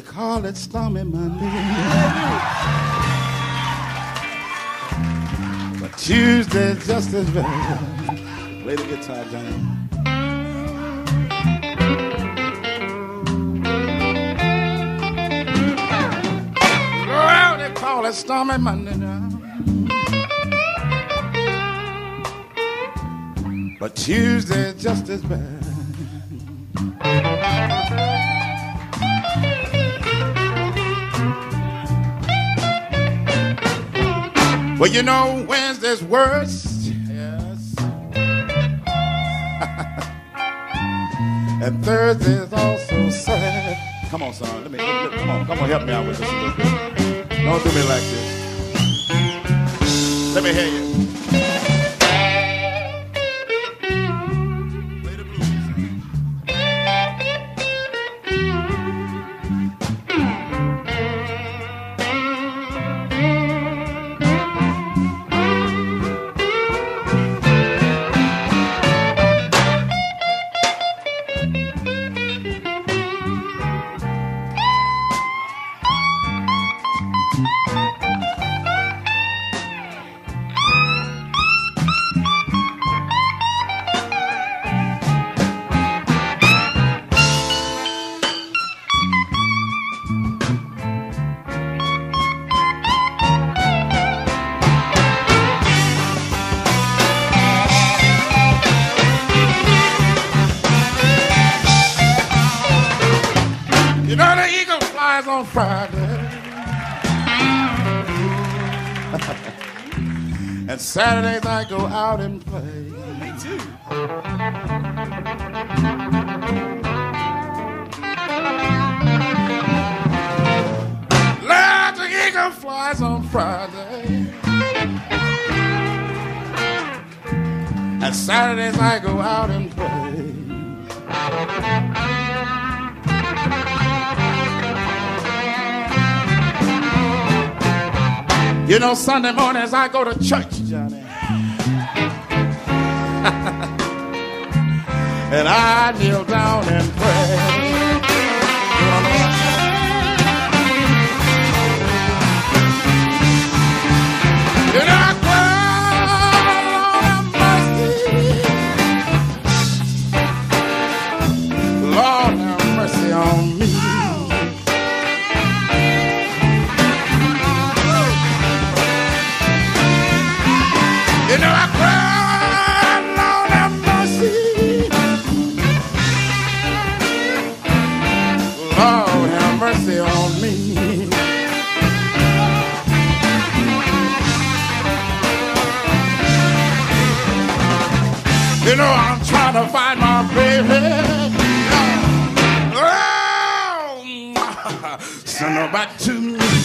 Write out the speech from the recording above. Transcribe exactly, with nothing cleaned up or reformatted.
They call it Stormy Monday. But Tuesday's just as bad. Play the guitar, Johnny. Well, they call it Stormy Monday now. But Tuesday's just as bad. Well, you know, Wednesday's worse. Yes. And Thursday's also sad. Come on, son. Let me, let me, come on. Come on, help me out with this a little bit. Don't do me like this. Let me hear you. Play the blues. You know the eagle flies on Friday. And Saturdays I go out and play. Me too. Lord, the eagle flies on Friday. And Saturdays I go out and play. You know, Sunday mornings I go to church, Johnny. And I kneel down and pray. You know, I cry, Lord have mercy on me. You know I cried, Lord have mercy. Lord have mercy on me. You know I'm trying to find my baby. Oh, send her back to me.